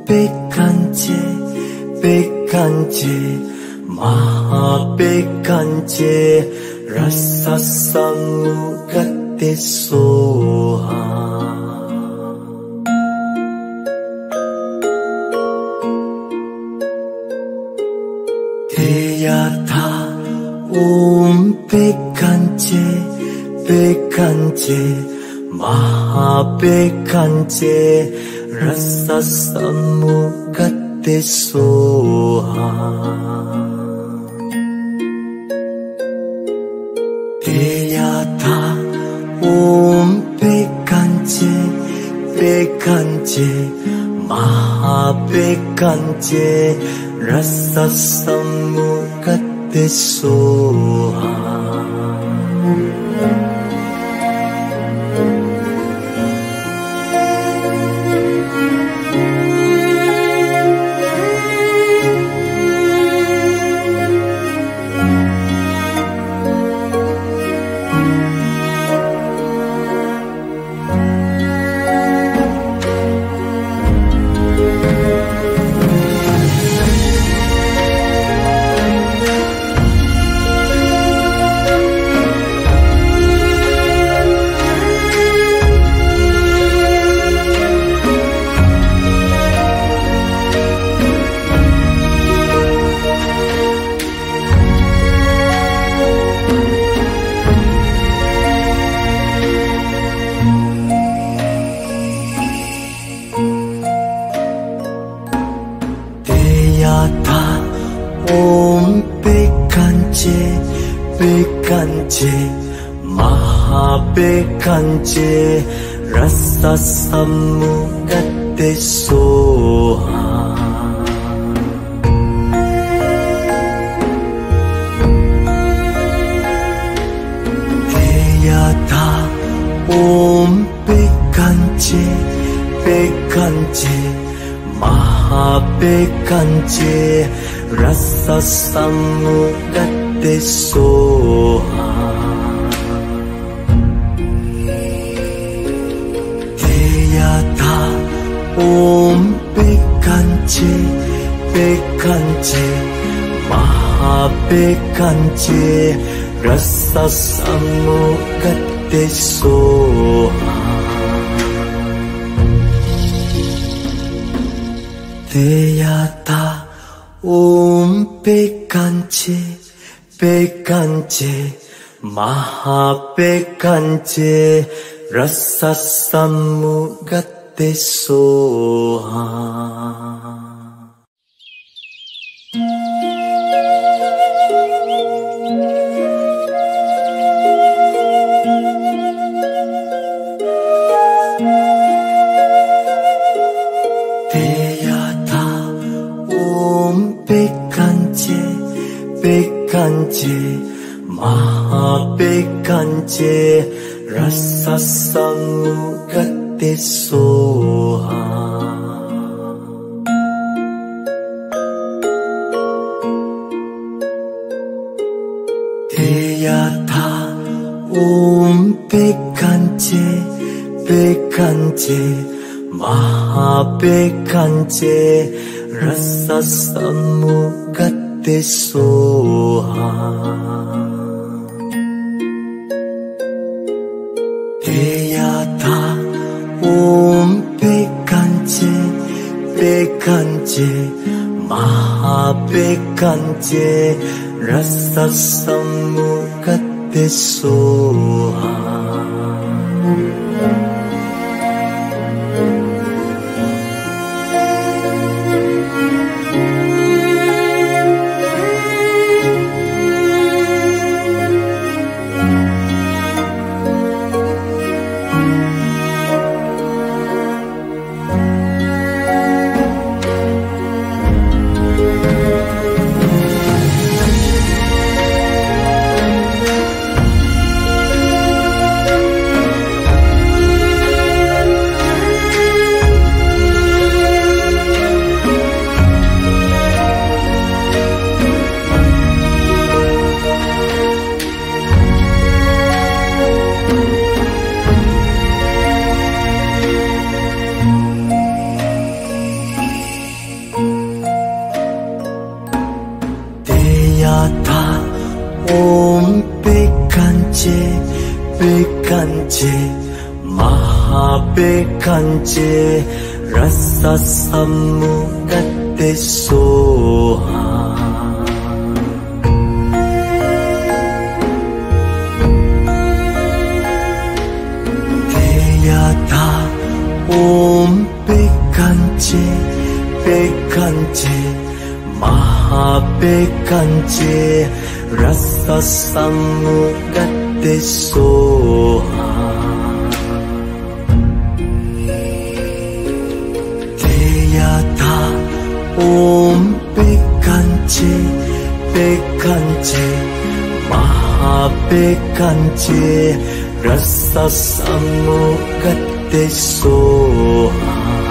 백한제 백한제 마백한제 라사사무가테소하 대야타 옴 백한제 백한제 마백한제 라사사무가테소하 대야타 옴 백한제 백한제 마백한제 라사사무가테소하 대야타 옴 백한제 백한제 마백한제 라사사무가테소하 대야타 옴 백한제 백한제 마백한제 라사사무가테소하 대야타 옴 백한제 백한제 마백한제 라사사무가테소하 대야타 옴 백한제 백한제 마백한제 라사사무가테소하 백한제 마백한제 라사사무가테소하 대야타 옴 백한제 백한제 마백한제 라사사무가테소하 대야타 옴 백한제 백한제 마백한제 라사사무가테소하 Mahabekanche rasa samugate soha. Teyata om bekanche bekanche Mahabekanche rasa samugate soha. Teyata om bekanche bekanche Mahabekanche rasa samugate soha.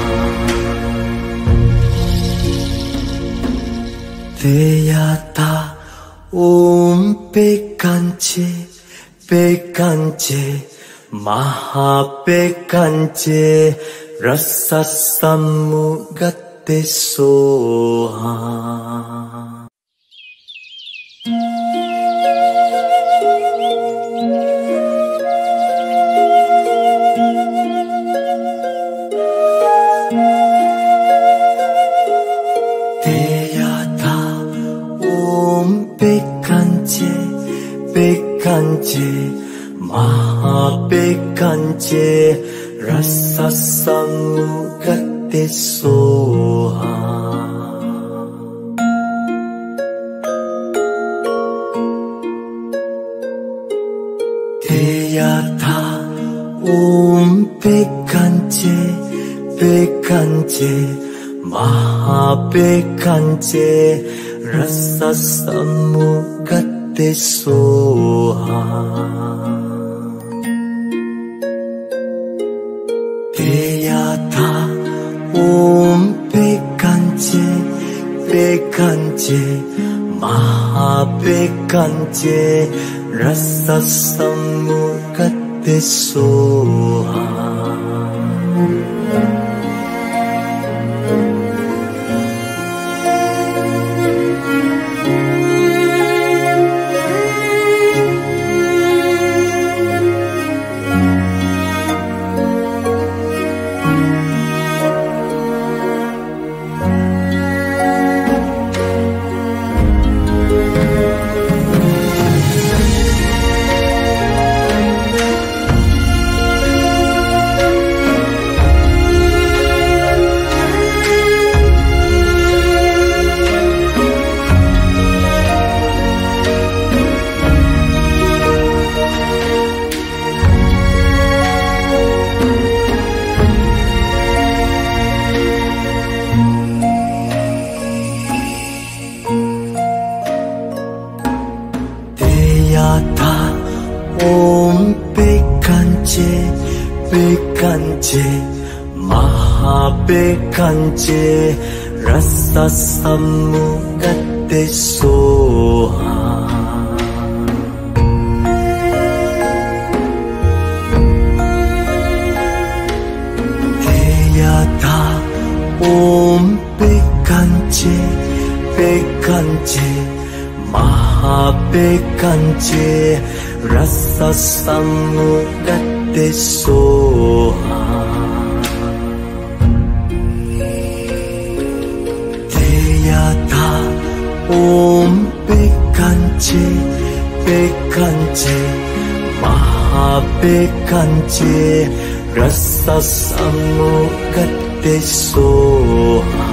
Teyata om bekanche bekanche Mahabekanche rasa samugate soha. Teyata om bekanche bekanche Mahabekanche rasa samugate soha. Teyata om bekanche bekanche Mahabekanche rasa samugate soha. Teyata om bekanche bekanche Mahabekanche rasa samugate soha. Teyata om bekanche bekanche Mahabekanche rasa samugate soha. Teyata om bekanche bekanche Mahabekanche rasa samugate soha. Teyata om bekanche bekanche Mahabekanche rasa samugate soha.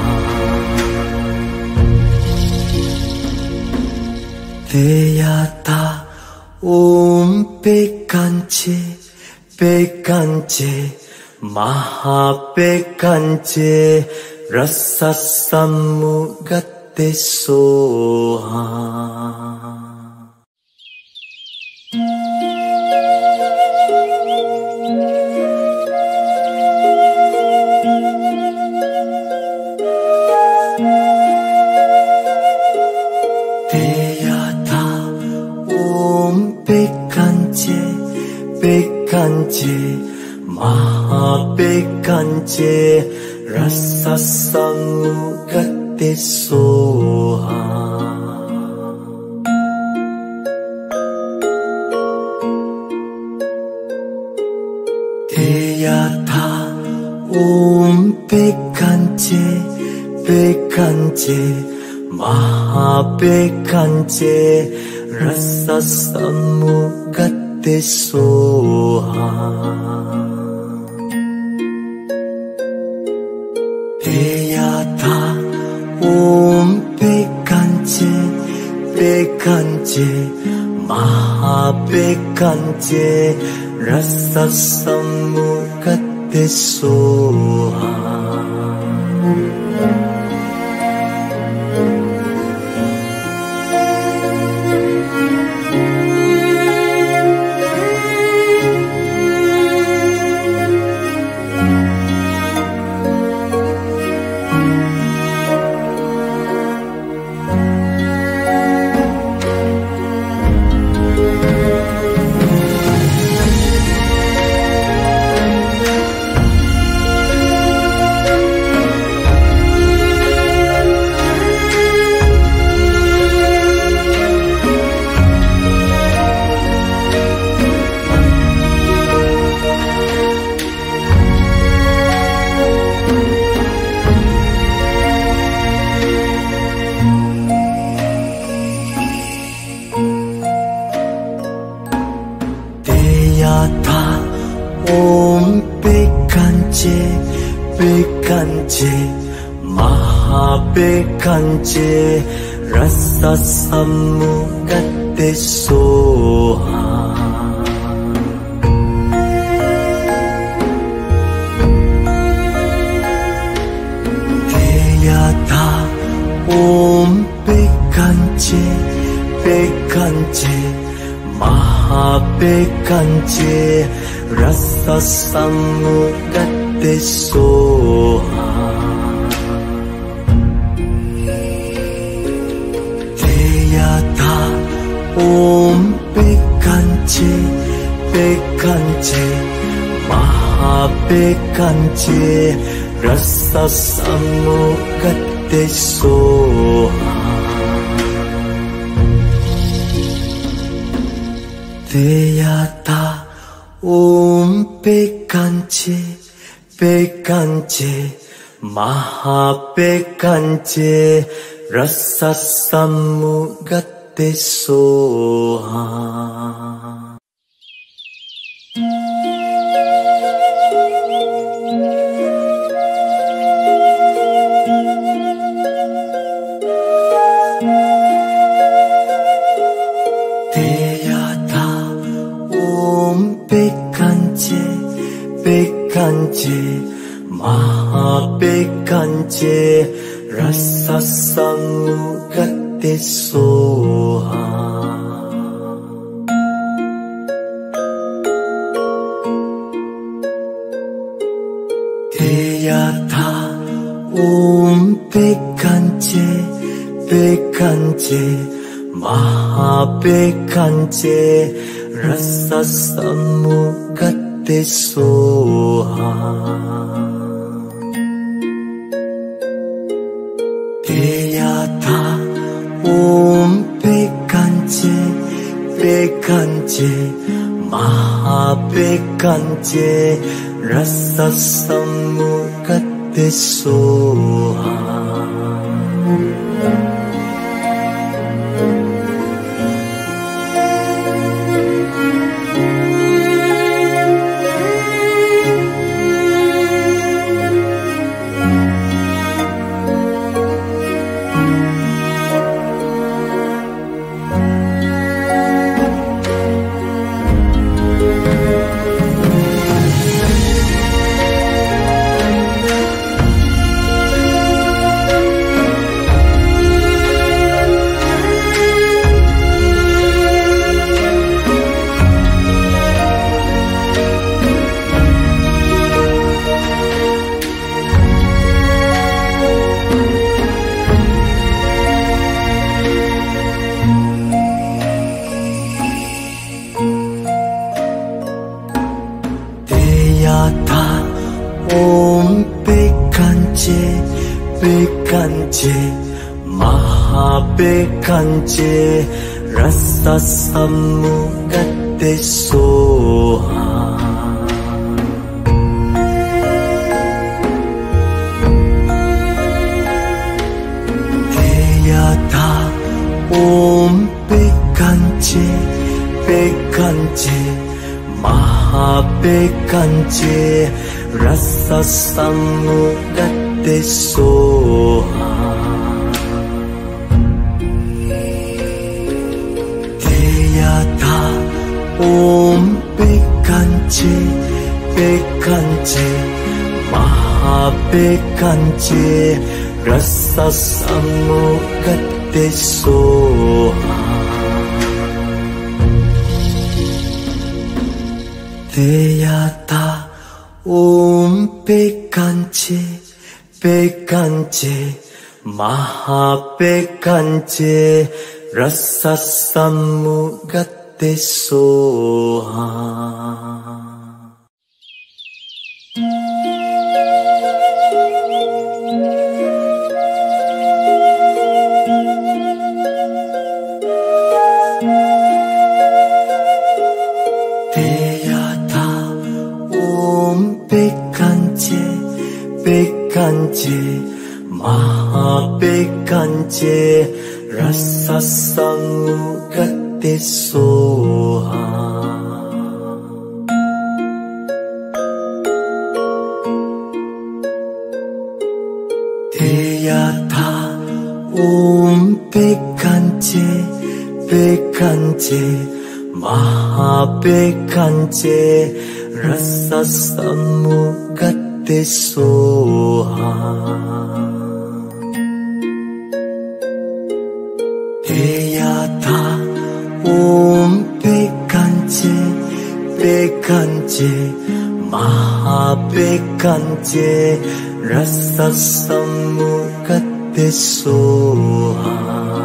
Teyata om bekanche bekanche Mahabekanche rasa samugate soha. Teyata om bekanche bekanche Mahabekanche rasa samugate soha. Teyata Bekanje, Maha Bekanje, Rasa Samugate Soha. Deyata Om Bekanje, Bekanje, Maha Bekanje, Rasa Samugate Soha. Deyata Om Bekanje, Bekanje, Maha Bekanje, Rasa Samugate Soha. Deyata Om Bekanje, Bekanje, Maha Bekanje, Rasa Samugate Soha. Deyata Om Bekanje, Bekanje, Maha Bekanje, Rasa Samugate Soha. Deyata Om Bekanje, Bekanje, Maha Bekanje, Rasa Samugate Soha. Deyata Om Bekanje, Bekanje, Maha Bekanje, Rasa Samugate Soha. Deyata Om Bekanje, Bekanje, Maha Bekanje, Rasa Samugate Soha. Deyata Om Bekanje, Bekanje, Maha Bekanje, Rasa Samugate Soha. Deyata Om Bekanje, Bekanje, Maha Bekanje, Rasa Samugate Soha. bekanje, mahabekanje, rasa samugate soha. Teyata om bekanje, bekanje, mahabekanje, rasa samugate soha. Teyata om bekanje, bekanje, mahabekanje, rasa samugate soha. Bekanje, mahabekanje, rasa samugate soha. Teyata om bekanje, bekanje, mahabekanje, rasa samugate soha. Teyata om bekanje, bekanje, mahabekanje, rasa samugate soha.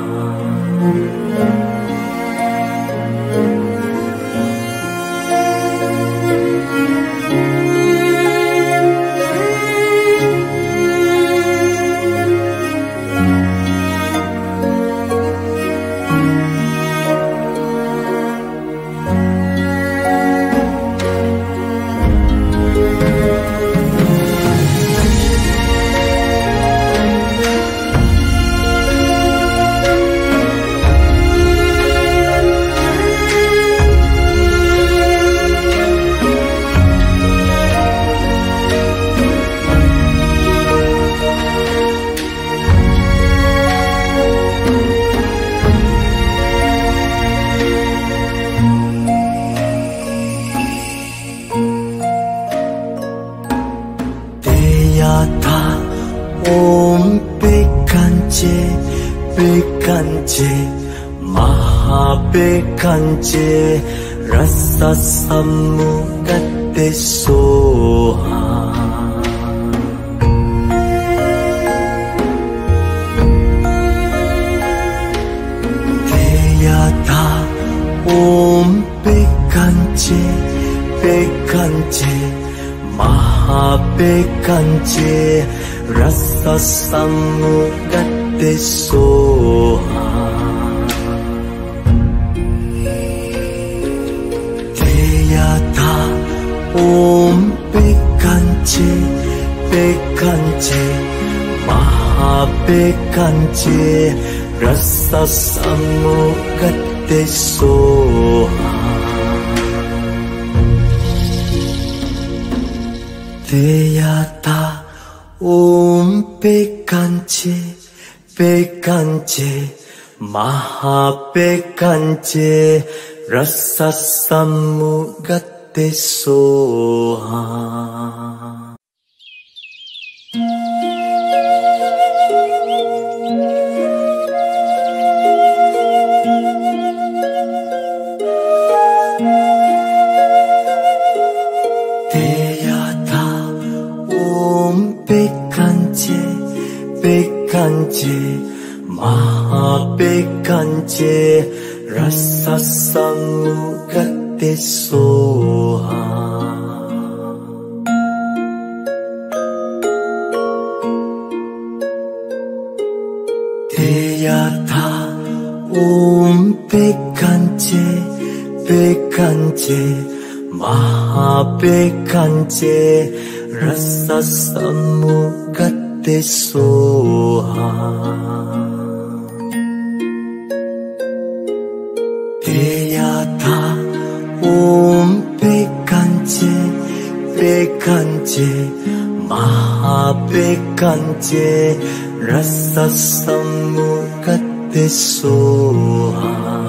Teyata om bekanje, bekanje, mahabekanje, rasa samugate soha. Teyata om bekanje, bekanje, mahabekanje, rasa samugate soha. Teyata om bekanje, bekanje, mahabekanje, rasa samugate soha. Teyata om bekanje, bekanje, mahabekanje, rasa samugate soha. Bekanje, bekanje, mahabekanje, rasa samugate soha. Teyata om bekanje, bekanje, mahabekanje, rasa samugate soha. bekance rasa samugate soha.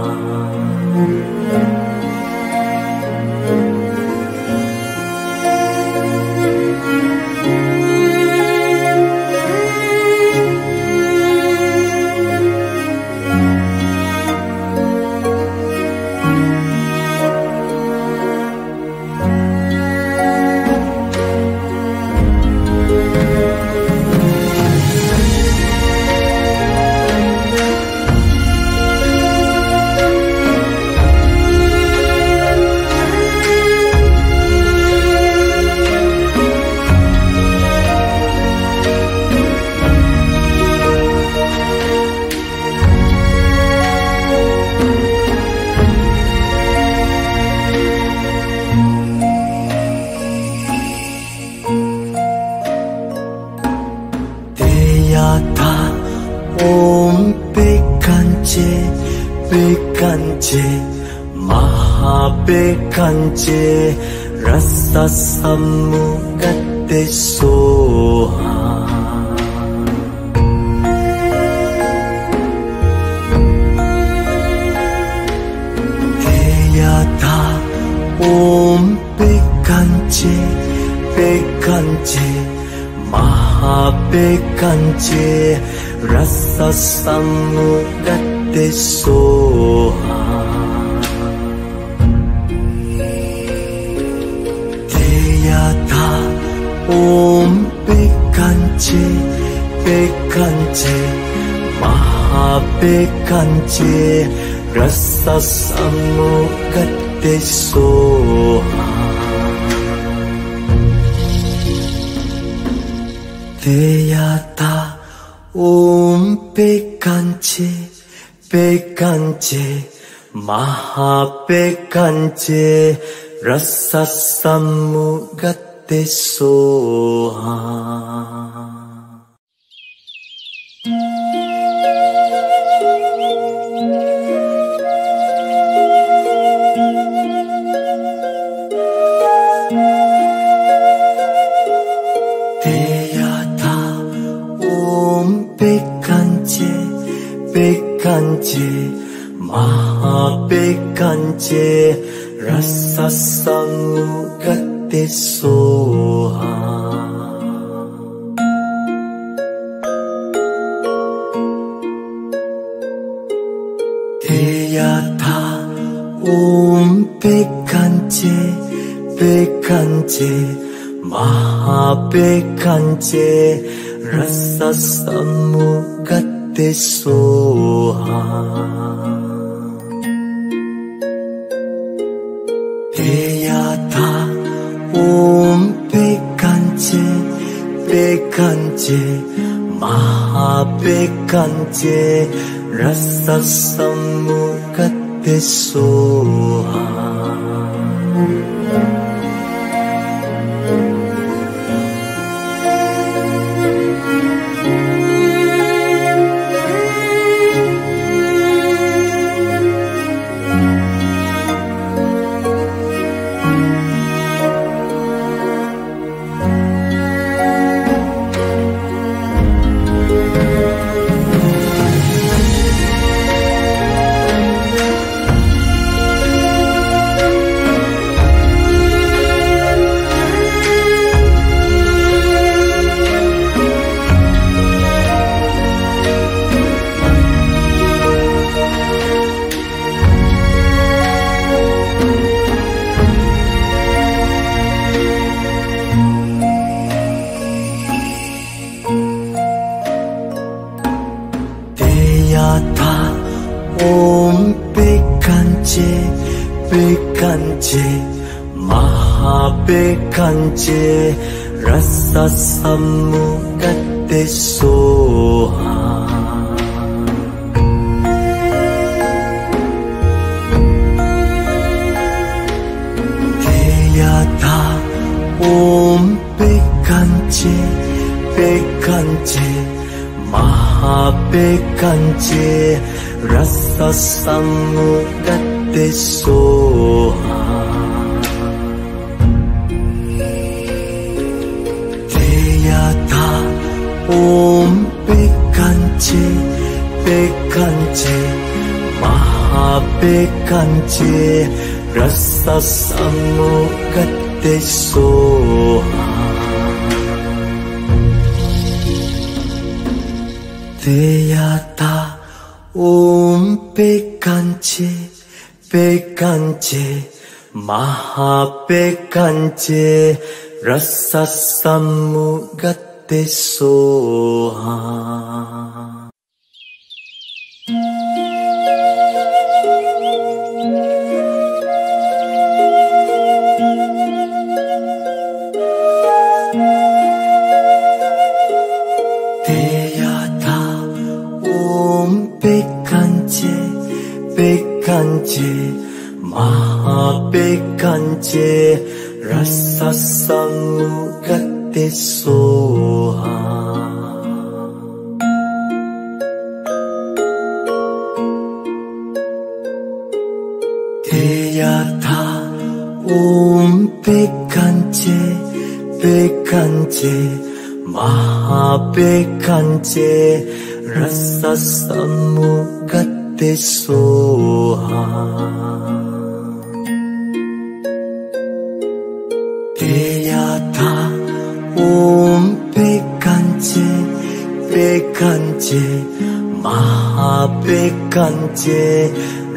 Om bekance bekance maha bekance rasa samugate soha. Deyata om bekance bekance maha bekance rasa samugate soha. Deyata om bekance bekance maha bekance rasa samugate soha. Deyata om bekance bekance maha bekance rasa samugate soha. Bekance bekance maha bekance rasa samugate soha. Deyata om bekance bekance maha bekance rasa samugate soha. Deyata om bekance bekance maha bekance rasa samugate soha. Deyata om bekance bekance maha bekance rasa samugate soha. Deyata om bekance bekance maha bekance rasa samugate soha. Deyata 옴 백간제 백간제 마하백간제 라사사무갓데소하 대야타 옴 백간제 백간제 마하백간제 라사사무갓데소하 백간제 마하백간제 라사사무갓데소하 대야타 옴 백간제 백간제 마하백간제 라사사무갓데소하 대야타 옴 백간제 백간제 마하백간제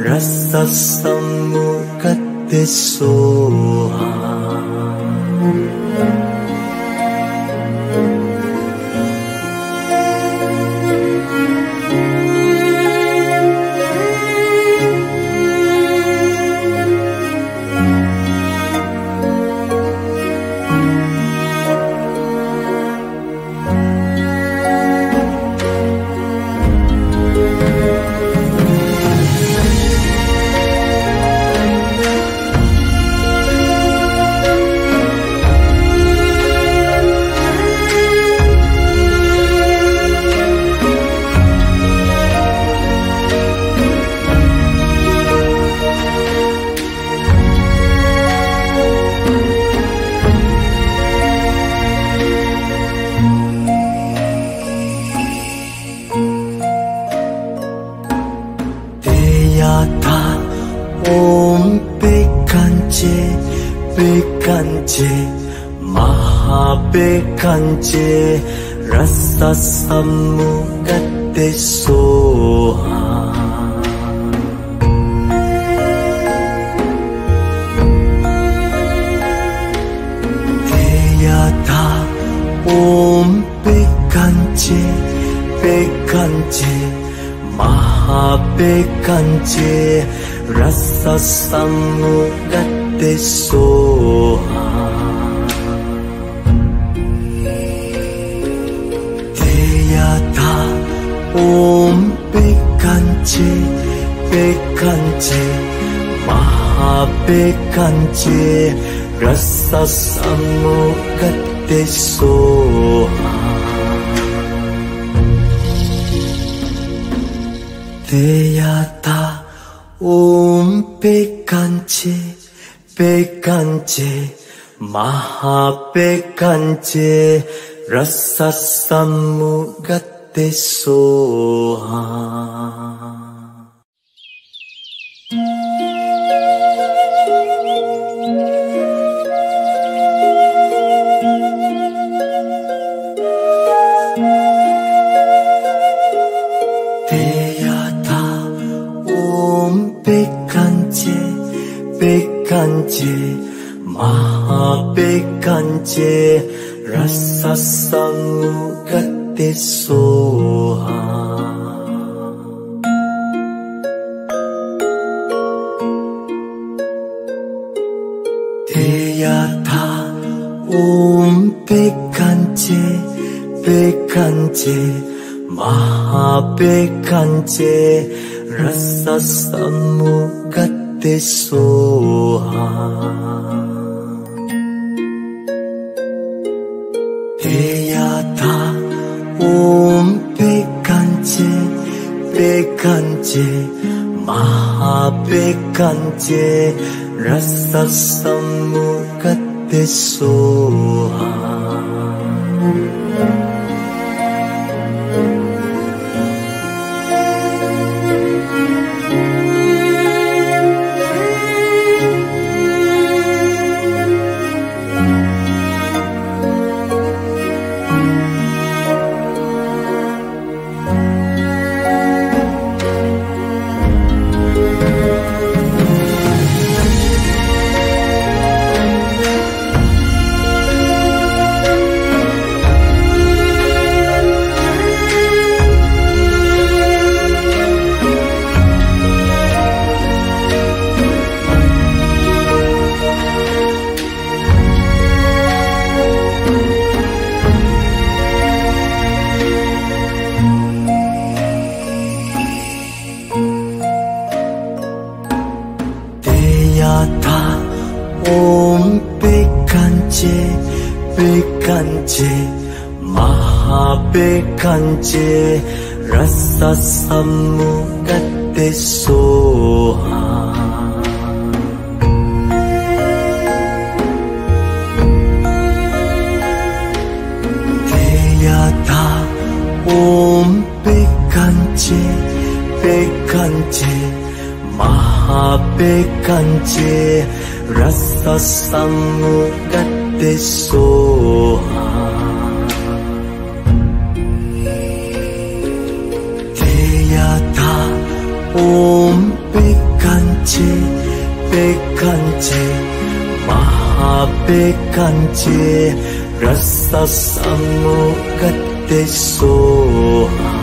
라사사무갓데소하 대야타 옴 백간제 백간제 마하백간제 라사사무갓데소하 대야타 옴 백간제 백간제 마하백간제 라사사무갓데소하 대야타 옴 백간제 백간제 마하백간제 라사사무갓데소하 대야타 옴 백간제 백간제 마하백간제 라사사무갓데소하 백간제 마하백간제 라사사무갓데소하 대야타 옴 백간제 백간제 마하백간제 라사사무갓데소하 대야타 옴 백간제 백간제 마하백간제 라사사무갓데소하 Mahabekanche rasa samugate soha. Teyata om bekanche bekanche Mahabekanche rasa samugate soha. Om bekanche bekanche Mahabekanche rasa samugate soha.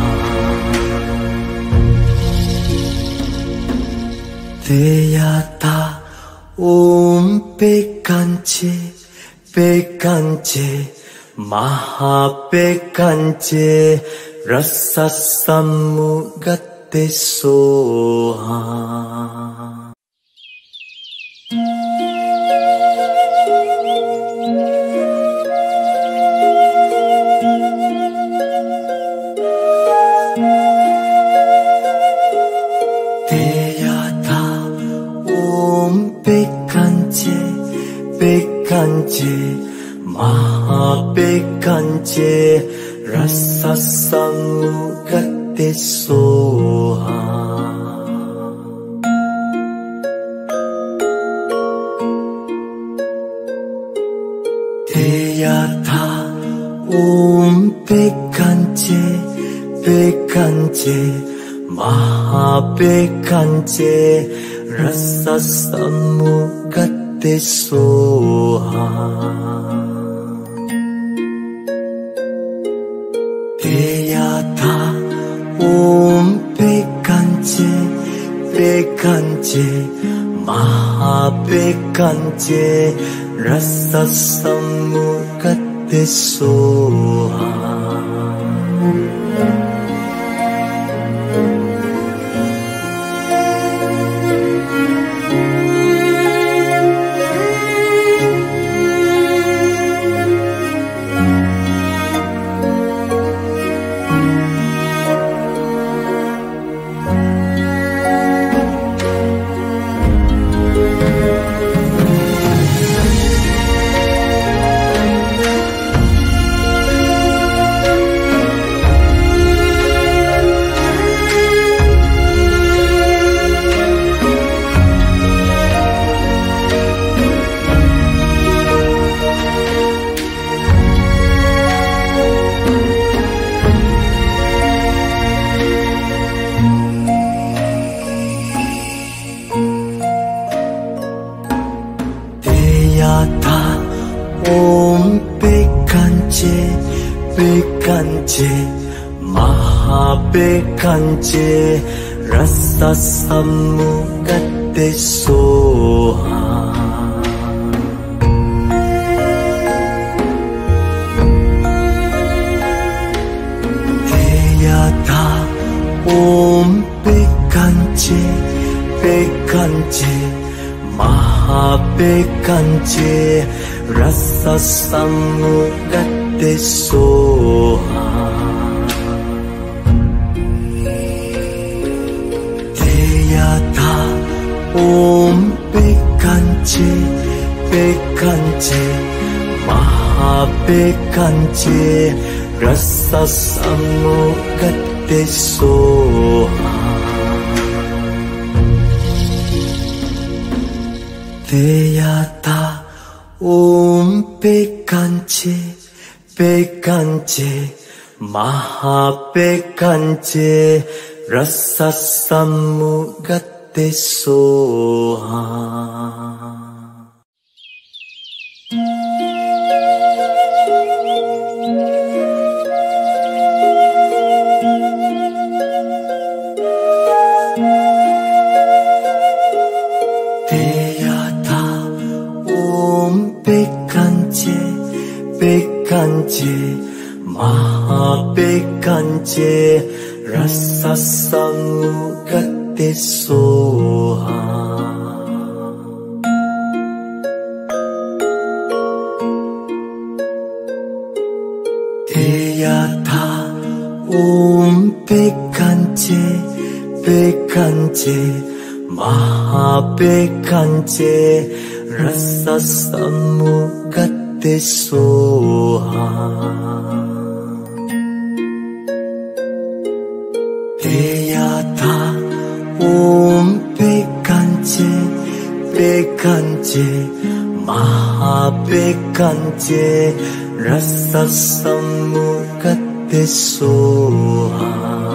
Teyata om bekanche bekanche Mahabekanche rasa samugate soha. Teyata om bekanche bekanche Mahabekanche rasa samugate soha. Teyata om bekanche bekanche Mahabekanche rasa samugate soha. Teyata om bekanche bekanche Mahabekanche rasa samugate soha. Teyata om bekanche bekanche Mahabekanche rasa samugate soha. Teyata om bekanche bekanche Mahabekanche rasa samugate soha. Teyata om bekanche bekanche Mahabekanche rasa samugate soha. Teyata om bekanche bekanche Mahabekanche rasa samugate soha. Teyata om bekanche bekanche Mahabekanche rasa samugate soha. Om Bekanje, Bekanje, Maha Bekanje, Rasa Samugate Soha. Deyata Om Bekanje, Bekanje, Maha Bekanje, Rasa Samugate Soha.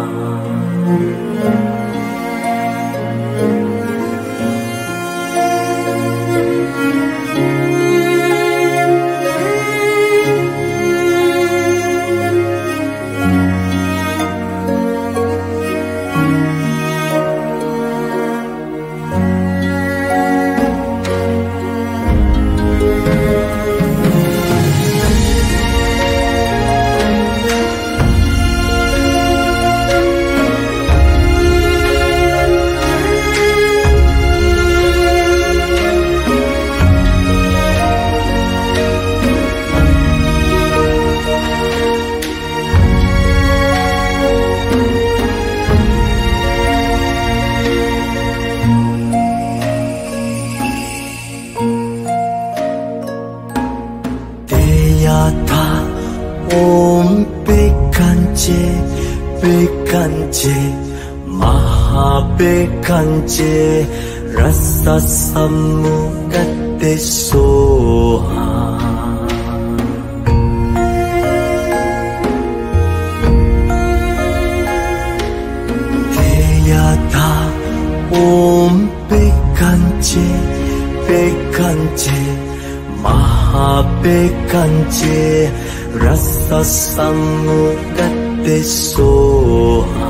Deyata Om Bekanje, Bekanje, Maha Bekanje, Rasa Samugate Soha. Deyata Om Bekanje, Bekanje, Maha Bekanje, Rasa Samugate Soha.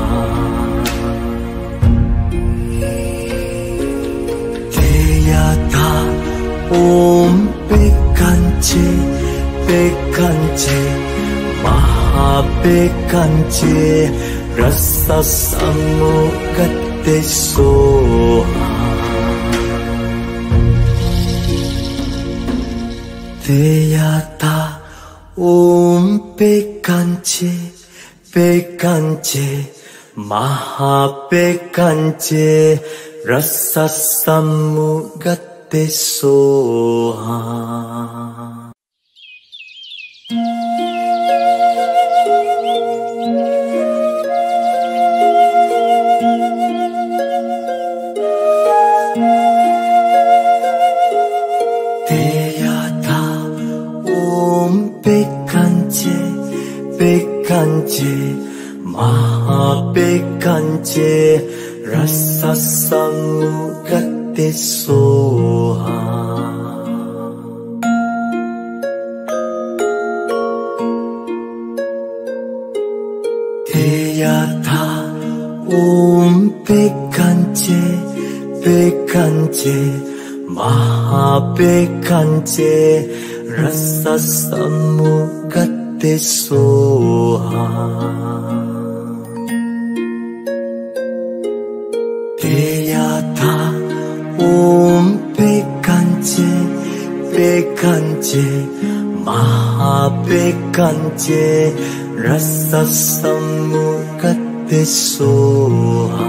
Deyata Om Bekanje, Bekanje, Maha Bekanje, Rasa Samugate Soha. Deyata Om Bekanje, Bekanje, Maha Bekanje, Rasa Samugate Soha. Deyata Om Bekanje, Bekanje, Maha Bekanje, Rasa Samugate Soha. Deyata Om Bekanje, Bekanje, Maha Bekanje, Rasa Samugate Soha. Deyata Om Bekanje, Bekanje, Maha Bekanje, Rasa Samugate Soha.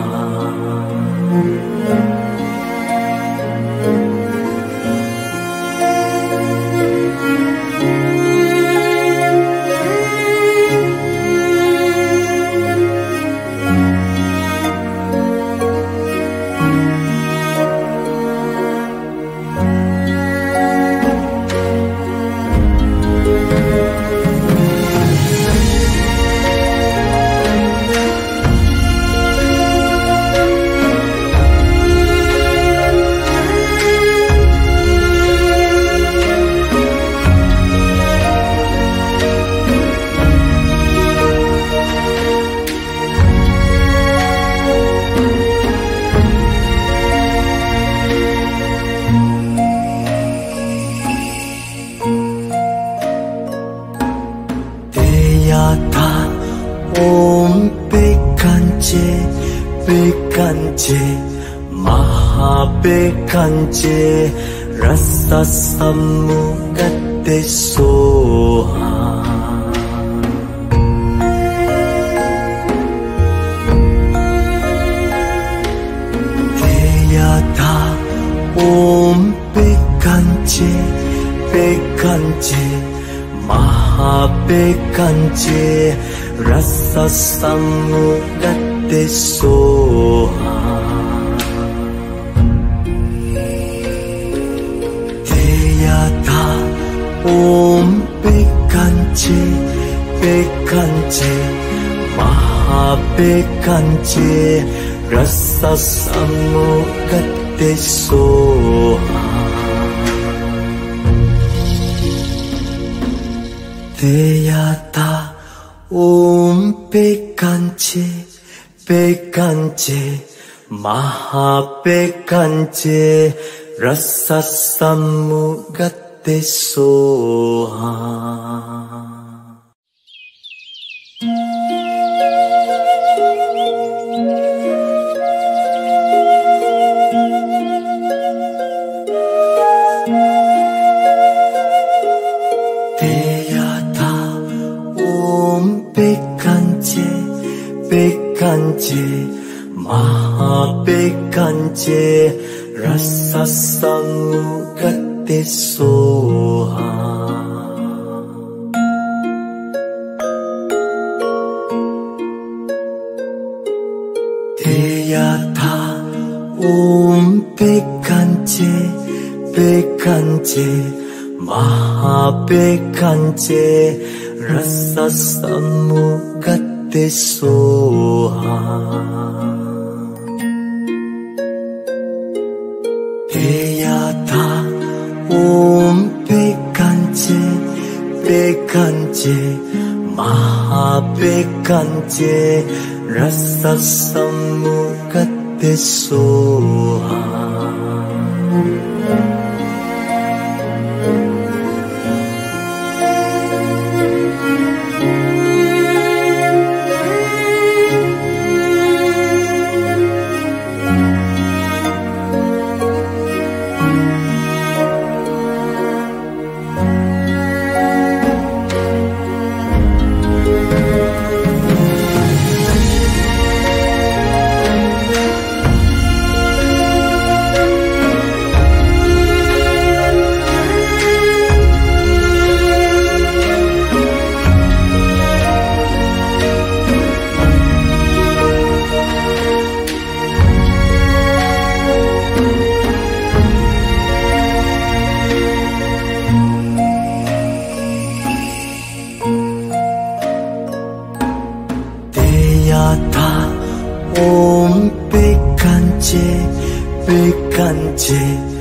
Deyata Om Bekanje, Bekanje, Maha Bekanje, Rasa Samugate Soha. Bekanje, Mahabekanje, Rasa Samugate Soha. Deyata Om Bekanje, Bekanje, Mahabekanje, Rasa Samugate Soha. Deyata Om Bekanje, Bekanje, Mahabekanje, Rasa Samugate Soha. Bekanje, Mahabekanje, Rasa Samugate Soha. Deyata Om Bekanje, Bekanje, Mahabekanje, Rasa Samugate Soha. Deyata Om Bekanje, Bekanje, Mahabekanje, Rasa Samugate Soha. Deyata Om Bekanje, Bekanje,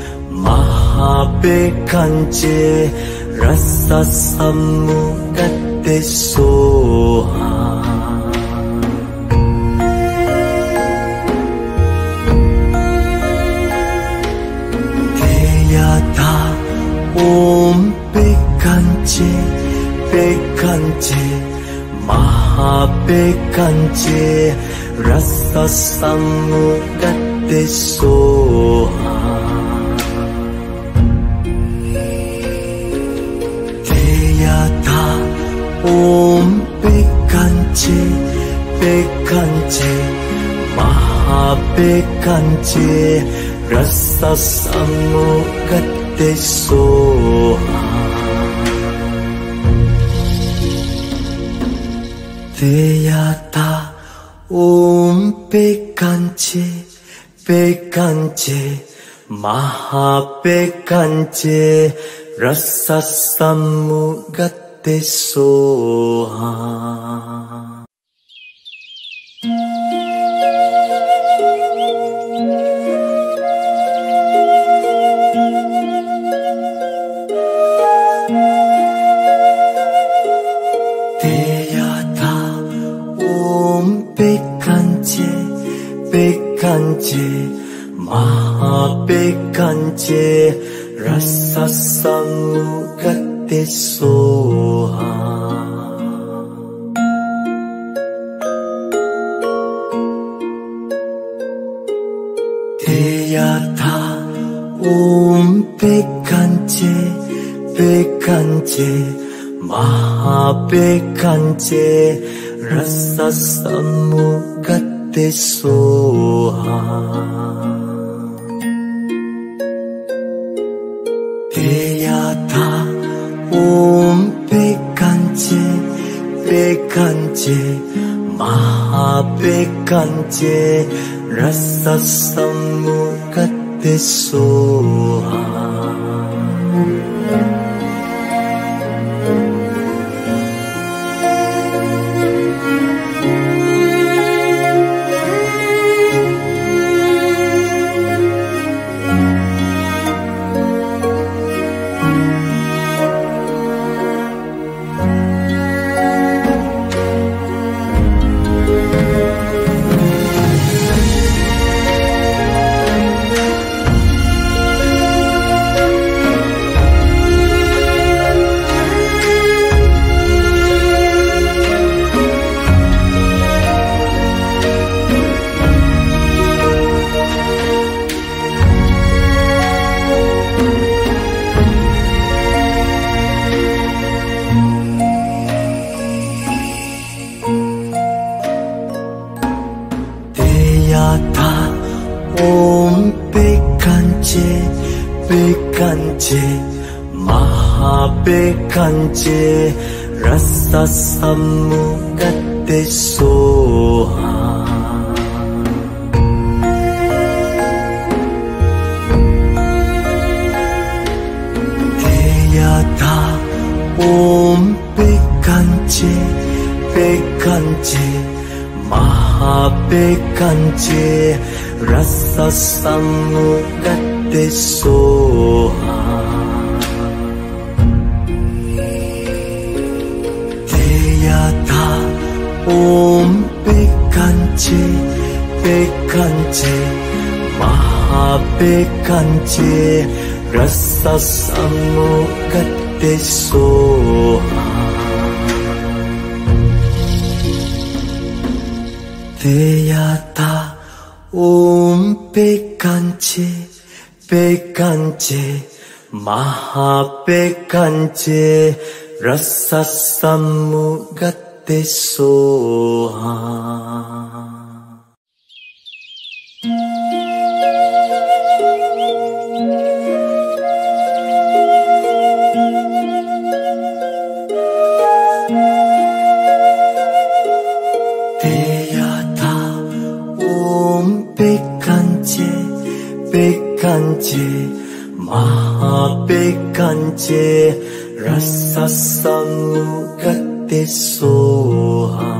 Mahabekanje, Rasa Samugate Soha. Deyata Om Bekanje, Bekanje, Mahabekanje, Rasa Samugate Soha. Deyata Om Bekanje, Bekanje, Mahabekanje, Rasa Samugate Soha. Deyata Om Bekanje, Bekanje, Mahabekanje, Rasa Samugate Soha. Bekanje, Bekanje, Mahabekanje, Rasa Samugate Soha. Deyata Om Bekanje, Bekanje, Mahabekanje, Rasa Samugate Soha. Deyata Om Bekanje Bekanje Maha Bekanje Rasa Samugate Soha. Deyata Om Bekanje Bekanje Maha Bekanje Rasa Samugate Soha. Deyata Om Bekanje Bekanje Maha Bekanje Rasa Samugate Soha. Deyata Om Bekanje Bekanje Maha Bekanje Rasa Samugate Soha. Deyata Om Bekanje Bekanje Maha Bekanje Rasa Samugate Soha. Deyata Om Bekanje Bekanje Maha Bekanje Rasa Samugate Soha.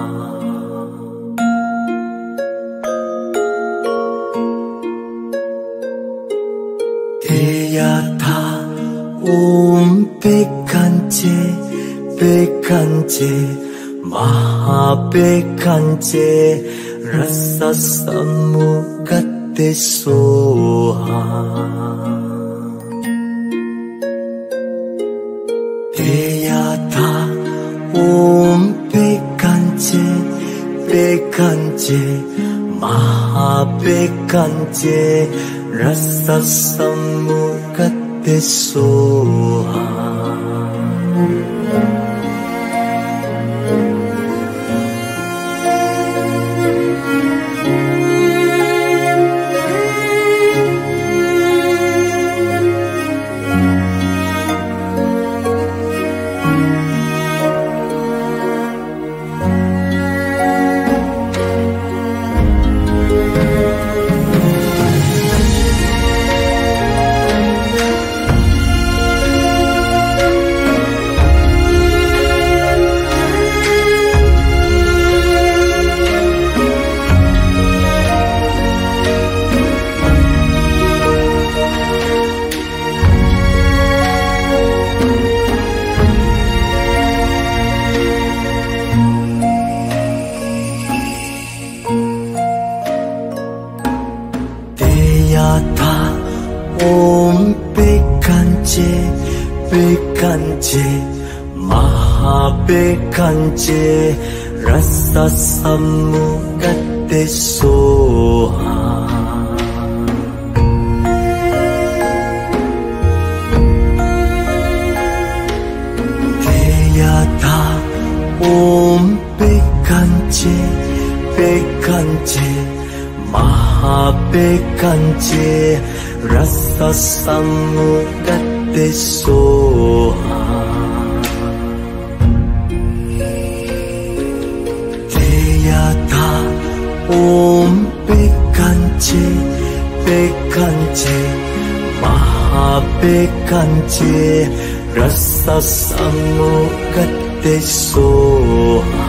Deyata Om Bekanje Bekanje Maha Bekanje Rasa Samugate Soha. Deyata Om Bekanje Bekanje Maha Bekanje Rasa Samugate Soha. Deyata Om Bekanje Bekanje Maha Bekanje Rasa Samugate Soha. Deyata Om Bekanje Bekanje Maha Bekanje Rasa Samugate gate soha Deyata Om Bekance Bekance Maha Bekance Rasa Samugate soha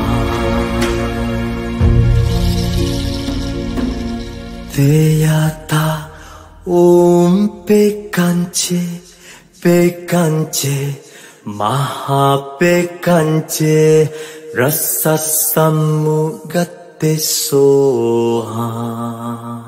Deyata Om Bekance Bekance Maha Bekance Rasa Samugate soha